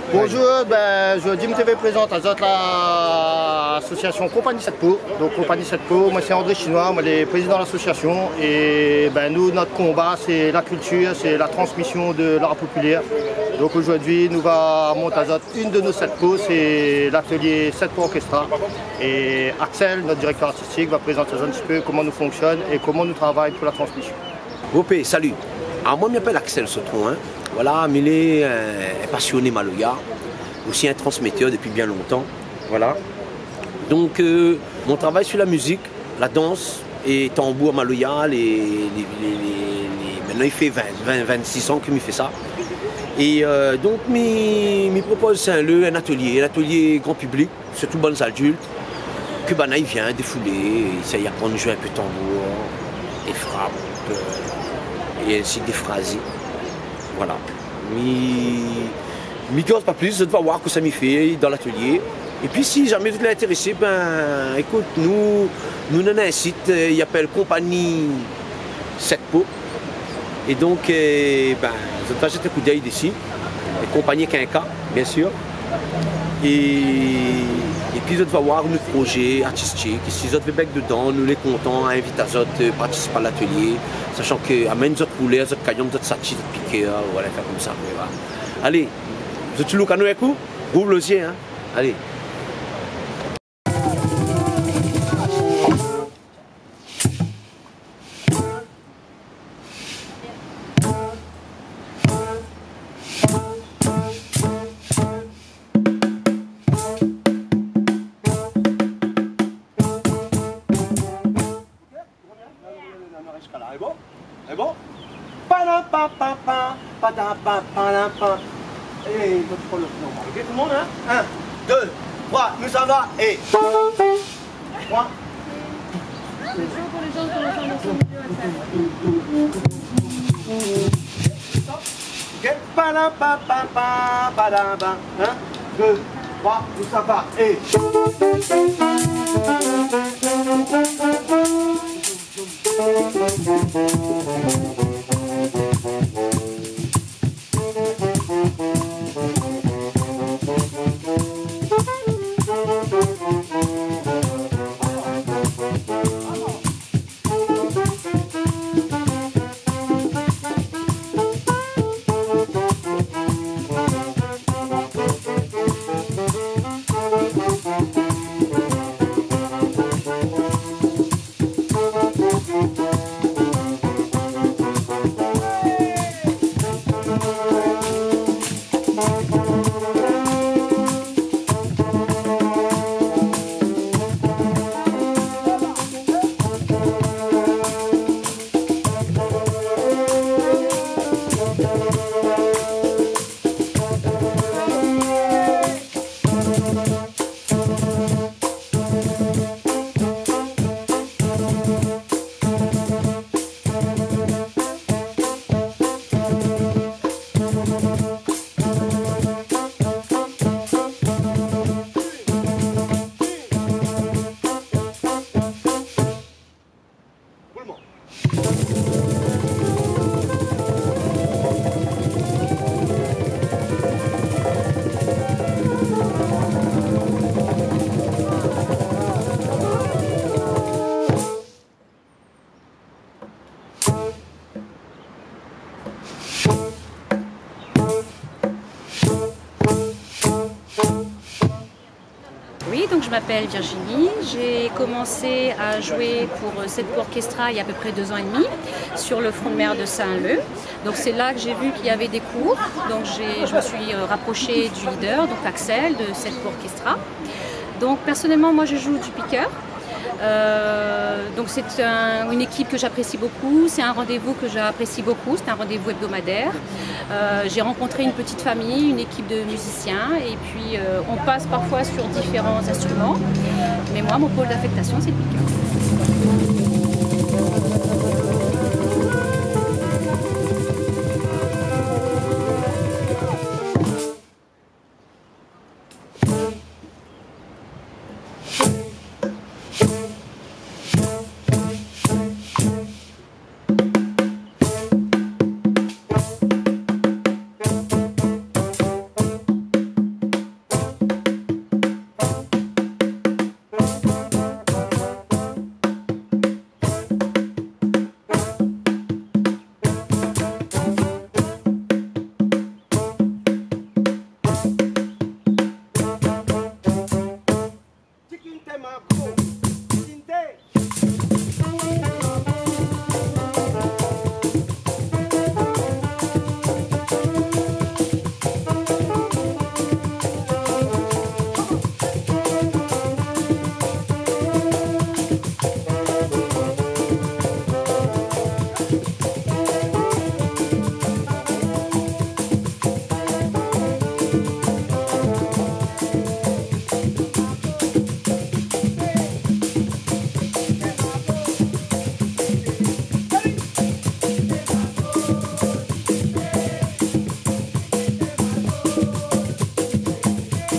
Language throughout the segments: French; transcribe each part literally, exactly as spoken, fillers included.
Bonjour, ben, je Dim T V présente à Zot l'association Compagnie sept Po. Donc Compagnie sept Po, moi c'est André Chinois, moi je suis président de l'association. Et ben, nous, notre combat, c'est la culture, c'est la transmission de l'art populaire. Donc aujourd'hui, nous va monter à Zot une de nos sept Po, c'est l'atelier sept Po Orchestra. Et Axel, notre directeur artistique, va présenter un petit peu comment nous fonctionne et comment nous travaillons pour la transmission. Groupe, salut. Alors moi, je m'appelle Axel Sautron. Hein. Voilà, mais il est un passionné Maloya, aussi un transmetteur depuis bien longtemps. Voilà. Donc, euh, mon travail sur la musique, la danse et tambour Maloya, les, les, les, les, maintenant il fait vingt, vingt, vingt-six ans que je fais ça. Et euh, donc, je propose un, un atelier, un atelier grand public, surtout bonnes adultes, que Bana il vient défouler, il essaie d'apprendre à jouer un peu de tambour, des frappes, euh, et ainsi des phrases. Voilà. Mais je ne pas plus, je dois voir que ça m'y fait dans l'atelier. Et puis si jamais vous êtes intéressé, ben écoute, nous, nous avons un site, il s'appelle Compagnie sept Po. Et donc, eh, ben, je vais jeter un coup d'œil d'ici. Et Compagnie Quinca, bien sûr. Et, et puis je vais voir nos projets artistiques. Et si vous êtes bec dedans, nous les comptons, invite à vous de participer à l'atelier. Sachant que amène votre poulet, votre caillon, votre sachi, votre piqué, voilà, faire comme ça. Voilà. Allez, vous êtes toujours à coup? Rouvre le sien, hein? Allez. C'est bon? C'est bon? Pa-la-pa-pa-pa, pa-da-pa-pa-la-pa. Et il faut le normal. Ok, tout le monde, hein? Un, deux, trois, nous ça va, et... Trois. C'est bon pour les gens qui ont ensemble ensemble. Ok? Pa-la-pa-pa-pa, pa-da-ba. Un, deux, trois, nous ça va, et... Donc je m'appelle Virginie, j'ai commencé à jouer pour sept Po Orchestra il y a à peu près deux ans et demi sur le front de mer de Saint-Leu. Donc c'est là que j'ai vu qu'il y avait des cours, donc je me suis rapprochée du leader, donc Axel de sept Po Orchestra. Donc personnellement moi je joue du piqueur. Euh, donc c'est un, une équipe que j'apprécie beaucoup, c'est un rendez-vous que j'apprécie beaucoup, c'est un rendez-vous hebdomadaire. Euh, j'ai rencontré une petite famille, une équipe de musiciens et puis euh, on passe parfois sur différents instruments. Mais moi mon pôle d'affectation c'est le piqueur.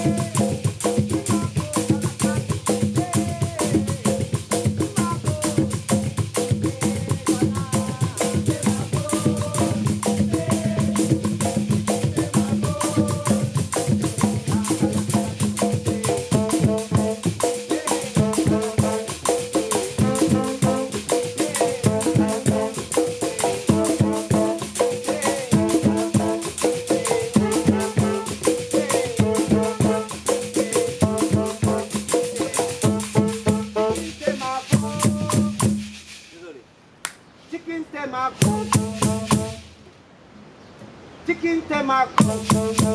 Chicken temaco.